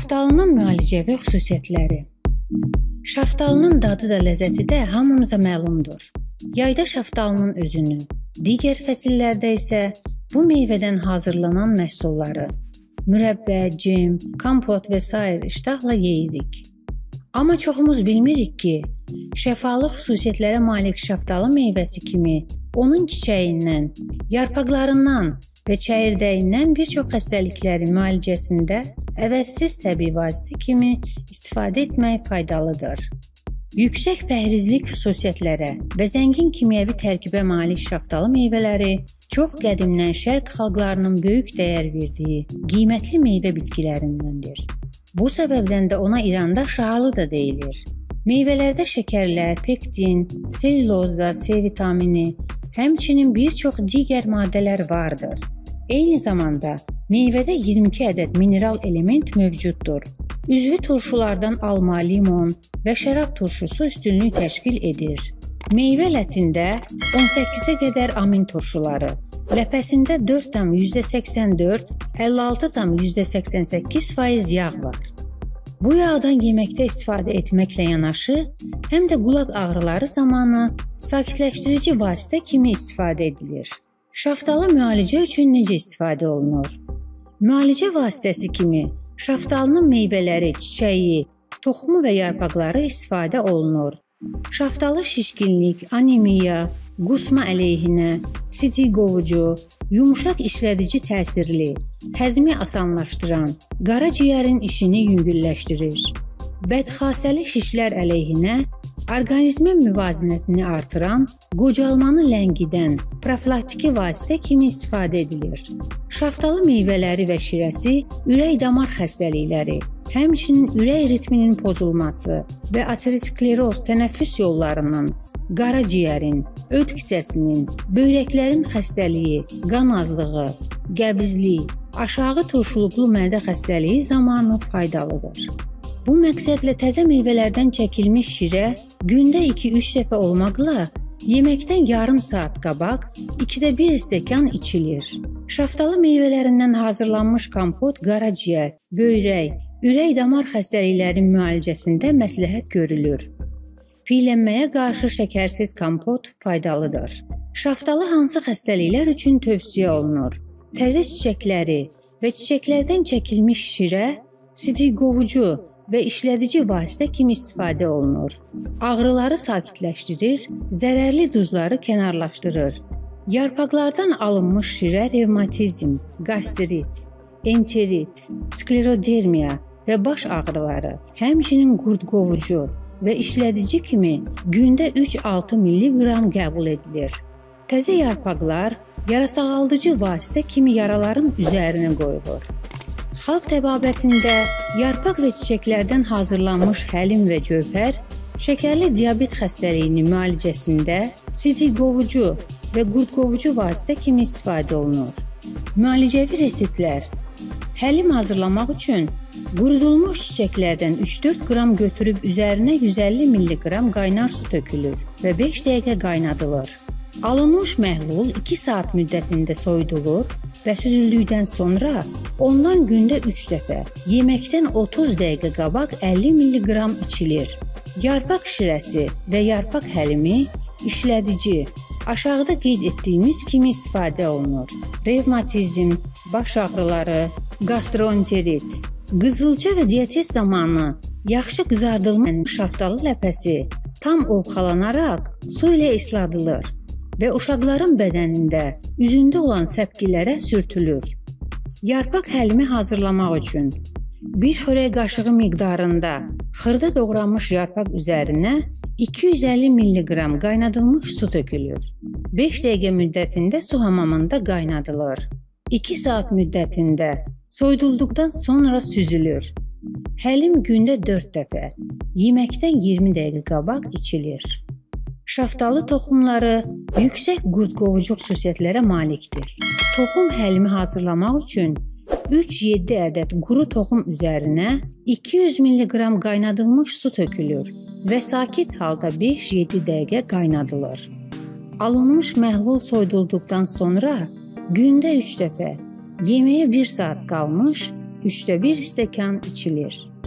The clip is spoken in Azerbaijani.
Şaftalının müalicəvi xüsusiyyətləri. Şaftalının dadı da ləzzəti də hamımıza məlumdur. Yayda şaftalının özünü, digər fəsillərdə isə bu meyvədən hazırlanan məhsulları, mürəbbə, cem, kompot və s. iştahla yeyirik. Amma çoxumuz bilmirik ki, şəfalı xüsusiyyətlərə malik şaftalı meyvəsi kimi onun çiçəyindən, yarpaqlarından və çəyirdəyindən bir çox xəstəliklərin müalicəsində əvəzsiz təbii vasitə kimi istifadə etmək faydalıdır. Yüksək pəhrizlik xüsusiyyətlərə və zəngin kimyəvi tərkibə malik şaftalı meyvələri çox qədimdən şərq xalqlarının böyük dəyər verdiyi qiymətli meyvə bitkilərindəndir. Bu səbəbdən də ona İranda şahalı da deyilir. Meyvələrdə şəkərlər, pektin, selüloza, C vitamini, həmçinin bir çox digər maddələr vardır. Eyni zamanda meyvədə 22 ədəd mineral element mövcuddur. Üzvü turşulardan alma, limon və şərab turşusu üstünlük təşkil edir. Meyvə lətində 18-ə qədər amin turşuları, ləpəsində 4,84, 56,88% yağ var. Bu yağdan yeməkdə istifadə etməklə yanaşı, həm də qulaq ağrıları zamanı sakitləşdirici vasitə kimi istifadə edilir. Şaftalı müalicə üçün necə istifadə olunur? Müalicə vasitəsi kimi şaftalının meyvələri, çiçəyi, toxumu və yarpaqları istifadə olunur. Şaftalı şişkinlik, anemiya, qusma əleyhinə, sidik qovucu, yumuşaq işlədici təsirli, həzmi asanlaşdıran, qaraciyərin işini yüngülləşdirir. Bədxasəli şişlər əleyhinə, orqanizmin müvazinətini artıran, qocalmanı ləngidən profilaktiki vasitə kimi istifadə edilir. Şaftalı meyvələri və şirəsi ürək-damar xəstəlikləri, həmçinin ürək ritminin pozulması və ateroskleroz tənəffüs yollarının, qaraciyərin, öd kisəsinin, böyrəklərin xəstəliyi, qan azlığı, qəbizlik, aşağı turşuluqlu mədə xəstəliyi zamanı faydalıdır. Bu məqsədlə təzə meyvələrdən çəkilmiş şirə gündə 2-3 dəfə olmaqla yeməkdən yarım saat qabaq 2də 1 stəkan içilir. Şaftalı meyvələrindən hazırlanmış kompot qaraciyər, böyrək, ürək-damar xəstəliklərinin müalicəsində məsləhət görülür. Piyələnməyə qarşı şəkərsiz kompot faydalıdır. Şaftalı hansı xəstəliklər üçün tövsiyə olunur? Təzə çiçəkləri və çiçəklərdən çəkilmiş şirə sidik qovucu və işlədici vasitə kimi istifadə olunur. Ağrıları sakitləşdirir, zərərli duzları kənarlaşdırır. Yarpaqlardan alınmış şirə revmatizm, qastrit, enterit, sklerodermiya və baş ağrıları, həmçinin qurd qovucu və işlədici kimi gündə 3-6 mg qəbul edilir. Təzə yarpaqlar yarasağaldıcı vasitə kimi yaraların üzərinə qoyulur. Xalq təbabətində yarpaq və çiçəklərdən hazırlanmış həlim və cövhər şəkərli diabet xəstəliyinin müalicəsində sidik qovucu və qurd qovucu vasitə kimi istifadə olunur. Müalicəvi reseptlər. Həlim hazırlamaq üçün qurudulmuş çiçəklərdən 3-4 qram götürüb üzərinə 150 mg qaynar su tökülür və 5 dəqiqə qaynadılır. Alınmış məhlul 2 saat müddətində soyudulur və süzüldükdən sonra ondan gündə 3 dəfə, yeməkdən 30 dəqiqə qabaq 50 mg içilir. Yarpaq şirəsi və yarpaq həlimi işlədici, aşağıda qeyd etdiyimiz kimi istifadə olunur. Revmatizm, baş ağrıları, gastroenterit, qızılca və diatet zamanı yaxşı qızardılmış şaftalı ləpəsi tam ovxalanaraq su ilə isladılır və uşaqların bədənində, üzündə olan səpkilərə sürtülür. Yarpaq həlimi hazırlamaq üçün 1 xörək qaşığı miqdarında xırda doğranmış yarpaq üzərinə 250 mg qaynadılmış su tökülür. 5 dəqiqə müddətində su hamamında qaynadılır. 2 saat müddətində soyudulduqdan sonra süzülür. Həlim gündə 4 dəfə, yeməkdən 20 dəqiqə qabaq içilir. Şaftalı toxumları yüksək qurd qovucu xüsusiyyətlərə malikdir. Toxum həlimi hazırlamaq üçün 3-7 ədəd quru toxum üzərinə 200 mg qaynadılmış su tökülür və sakit halda 5-7 dəqiqə qaynadılır. Alınmış məhlul soyudulduqdan sonra gündə 3 dəfə, yeməyə 1 saat qalmış 1/3 stəkan içilir.